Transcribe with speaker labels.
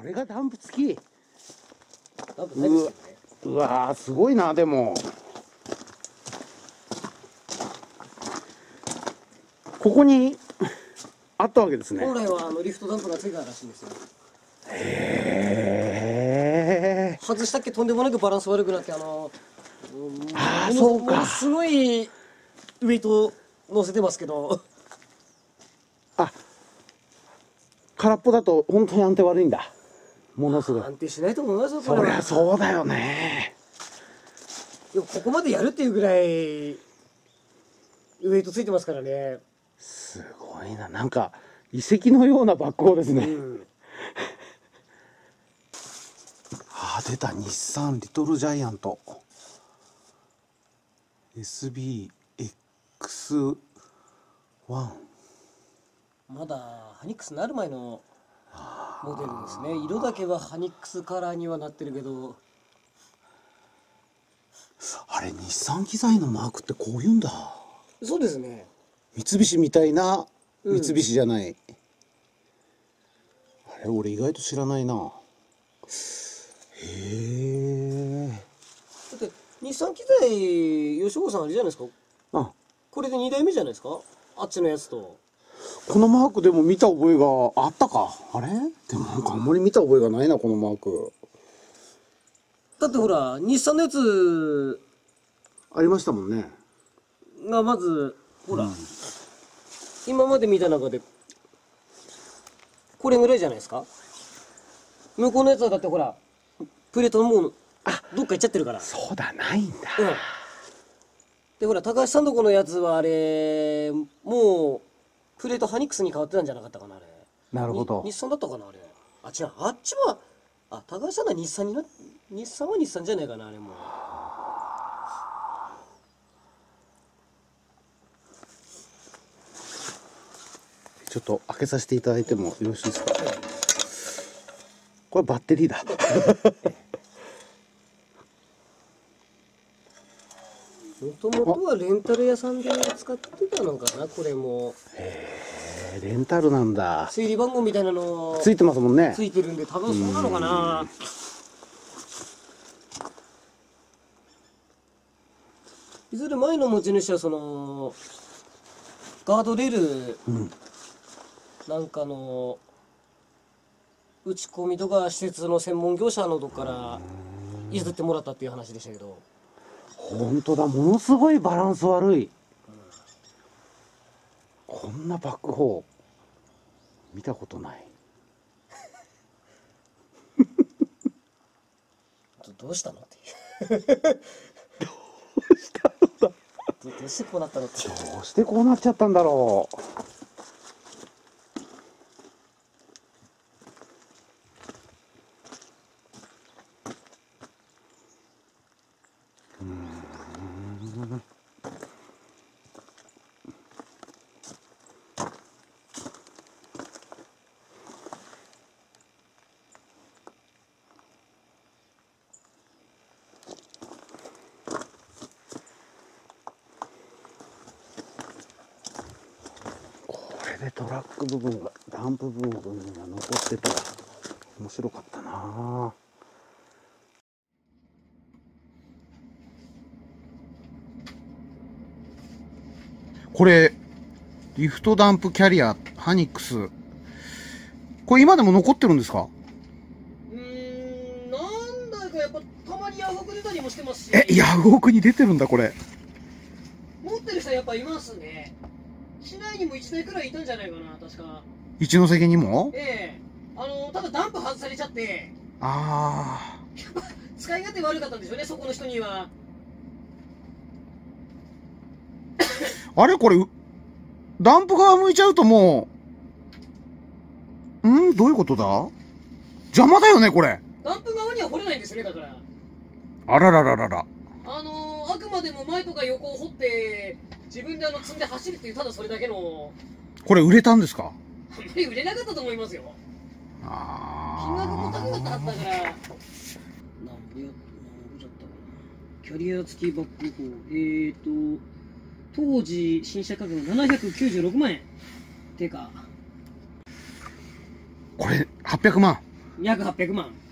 Speaker 1: れがダンプ付き。
Speaker 2: ダンプないですけどね。
Speaker 1: うわー、すごいな。でもここにあったわけですね。
Speaker 2: 本来はリフトダンプがついたらしいんですよ。
Speaker 1: へえ。
Speaker 2: 外したっけとんでもなくバランス悪くなって
Speaker 1: そうか。
Speaker 2: ものすごいウェイト乗せてますけど。
Speaker 1: あ、空っぽだと本当に安定悪いんだ。ものすごい。
Speaker 2: 安定しないと思いますよ、これは。
Speaker 1: そりゃそうだよね。
Speaker 2: でもここまでやるっていうぐらいウェイトついてますからね。
Speaker 1: すごいな。なんか遺跡のようなバックホーですね。あ、出た。日産リトルジャイアント SBX1。
Speaker 2: まだハニックスになる前のモデルですね。色だけはハニックスカラーにはなってるけど。
Speaker 1: あれ、日産機材のマークってこういうんだ。
Speaker 2: そうですね。
Speaker 1: 三菱みたいな三菱じゃない、あれ俺意外と知らないな。へえ。
Speaker 2: だって日産機材吉岡さんあれじゃないですか。
Speaker 1: あ、
Speaker 2: これで2代目じゃないですか。あっちのやつと。
Speaker 1: このマークでも見た覚えがあったか。あれでもなんかあんまり見た覚えがないな、このマーク。
Speaker 2: だってほら日産のやつ
Speaker 1: ありましたもんね。
Speaker 2: がまずほら、今まで見た中でこれぐらいじゃないですか。向こうのやつはだってほらプレートのもうどっか行っちゃってるから。
Speaker 1: そうだ、ないんだ。
Speaker 2: でほら高橋さんとこのやつはあれもうプレートハニックスに変わってたんじゃなかったかなあれ。
Speaker 1: なるほど。
Speaker 2: 日産だったかなあれ。あ、違う、あっちは高橋さんが日産に日産は日産じゃないかなあれも。
Speaker 1: ちょっと開けさせていただいてもよろしいですか。これバッテリーだ。
Speaker 2: もともとはレンタル屋さんで使ってたのかなこれも。
Speaker 1: へえ、レンタルなんだ。
Speaker 2: 整理番号みたいなの
Speaker 1: ついてますもんね。
Speaker 2: ついてるんで多分そうなのかな。いずれ前の持ち主はそのガードレールなんかの打ち込みとか施設の専門業者のとこから譲ってもらったっていう話でしたけど。
Speaker 1: 本当だ、ものすごいバランス悪い。こんなバックホー見たことない。
Speaker 2: どうしたのっていう。
Speaker 1: どうしたのだ。
Speaker 2: どうしてこうなったのっていう。
Speaker 1: どうしてこうなっちゃったんだろう。でトラック部分がダンプ部分が残ってたら面白かったな。これリフトダンプキャリアハニックス、これ今でも残ってるんですか？
Speaker 2: なんだかやっぱたまにヤフオク出たりもしてますし。
Speaker 1: ヤフオクに出てるんだこれ。
Speaker 2: 持ってる人はやっぱいますね。市内にも1台くらいいたんじゃないかな確か。
Speaker 1: 一ノ関にも？
Speaker 2: ただダンプ外されちゃって。
Speaker 1: ああ。
Speaker 2: 使い勝手悪かったんでしょうねそこの人には。
Speaker 1: あれこれダンプ側向いちゃうともうどういうことだ？邪魔だよねこれ。
Speaker 2: ダンプ側には掘れないんですねだから。
Speaker 1: あららららら。
Speaker 2: あくまでも前とか横を掘って自分で積んで走るっていうただそれだけの。
Speaker 1: これ売れたんですか？
Speaker 2: あんまり売れなかったと思いますよ。金額も高かったはずだから。なんぼだったかな。キャリア付きバックホー当時新車価格796万円てか
Speaker 1: これ800万。
Speaker 2: 約800万